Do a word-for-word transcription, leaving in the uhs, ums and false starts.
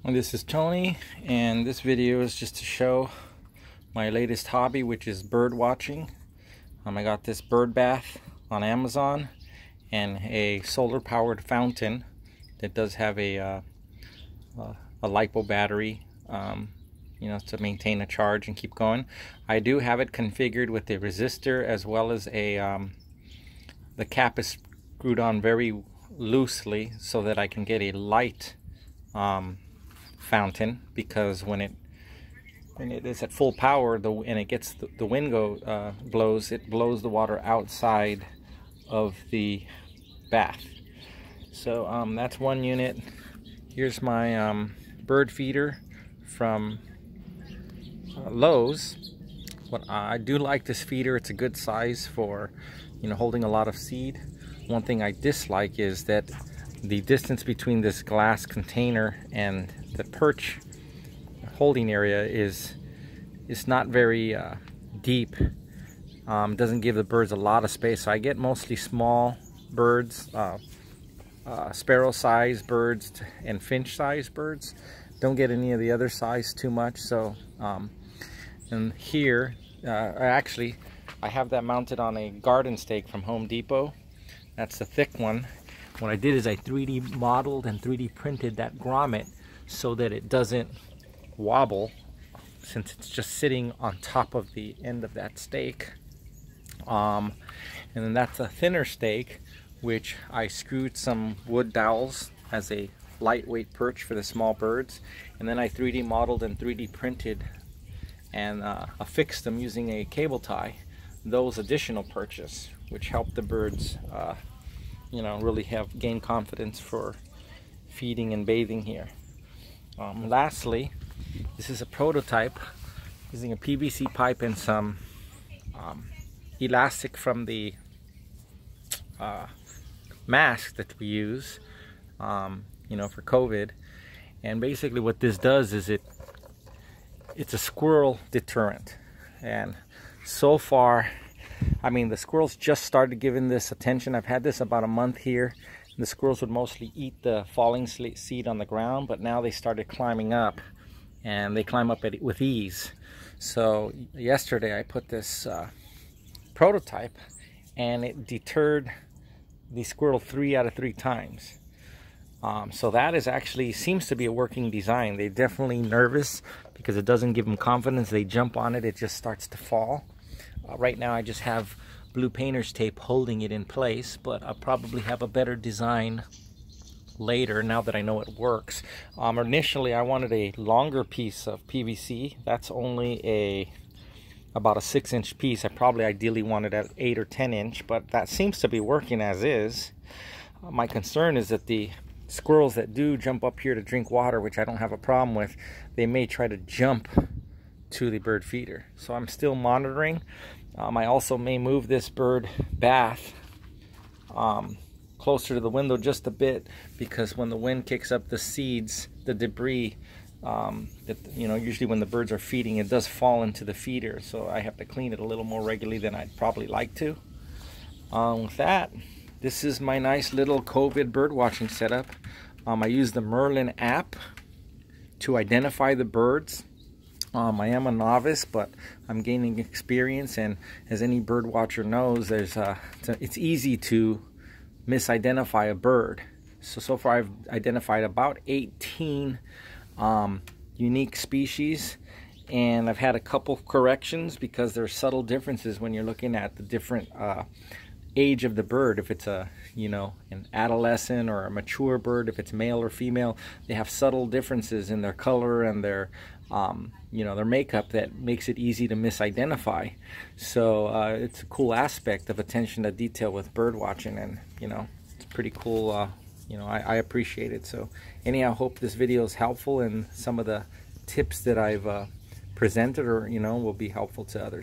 Well, this is Tony, and this video is just to show my latest hobby, which is bird watching. Um, I got this bird bath on Amazon and a solar powered fountain that does have a uh, uh, a LiPo battery, um, you know, to maintain a charge and keep going. I do have it configured with a resistor, as well as a um, the cap is screwed on very loosely so that I can get a light um, fountain, because when it when it is at full power, the and it gets the, the wind go uh, blows, it blows the water outside of the bath. So um, that's one unit. Here's my um, bird feeder from uh, Lowe's. What I do like this feeder, it's a good size for, you know, holding a lot of seed. One thing I dislike is that the distance between this glass container and the perch holding area is is not very uh, deep. Um, doesn't give the birds a lot of space. So I get mostly small birds, uh, uh, sparrow size birds and finch size birds. Don't get any of the other size too much. So um, and here uh, actually I have that mounted on a garden stake from Home Depot. That's the thick one. What I did is I three D modeled and three D printed that grommet so that it doesn't wobble, since it's just sitting on top of the end of that stake. Um, and then that's a thinner stake, which I screwed some wood dowels as a lightweight perch for the small birds. And then I three D modeled and three D printed and uh, affixed them using a cable tie, those additional perches, which help the birds uh, you know, really have gained confidence for feeding and bathing here. Um, lastly, this is a prototype using a P V C pipe and some um, elastic from the uh, mask that we use, um, you know, for COVID. And basically, what this does is it it's a squirrel deterrent. And so far, I mean, the squirrels just started giving this attention. I've had this about a month here. The squirrels would mostly eat the falling seed on the ground, but now they started climbing up, and they climb up at, with ease. So yesterday I put this uh, prototype, and it deterred the squirrel three out of three times. Um, so that is actually seems to be a working design. They're definitely nervous because it doesn't give them confidence. They jump on it, it just starts to fall. Uh, right now I just have blue painter's tape holding it in place, but I'll probably have a better design later now that I know it works. Um, initially I wanted a longer piece of P V C. That's only a about a six inch piece. I probably ideally wanted at eight or ten inch, but that seems to be working as is. Uh, my concern is that the squirrels that do jump up here to drink water, which I don't have a problem with, they may try to jump to the bird feeder. So I'm still monitoring. Um, I also may move this bird bath um, closer to the window just a bit, because when the wind kicks up the seeds, the debris, um, that, you know, usually when the birds are feeding, it does fall into the feeder. So I have to clean it a little more regularly than I'd probably like to. Um, with that, this is my nice little COVID bird watching setup. Um, I use the Merlin app to identify the birds. Um, I am a novice, but I'm gaining experience, and as any bird watcher knows, there's uh, it's easy to misidentify a bird. So, so far I've identified about eighteen um, unique species, and I've had a couple corrections because there are subtle differences when you're looking at the different uh, age of the bird. If it's a, you know, an adolescent or a mature bird, if it's male or female, they have subtle differences in their color and their um, you know, their makeup that makes it easy to misidentify. So uh, it's a cool aspect of attention to detail with bird watching, and you know, it's pretty cool. Uh, you know, I, I appreciate it. So anyhow, I hope this video is helpful, and some of the tips that I've uh, presented, or you know, will be helpful to others.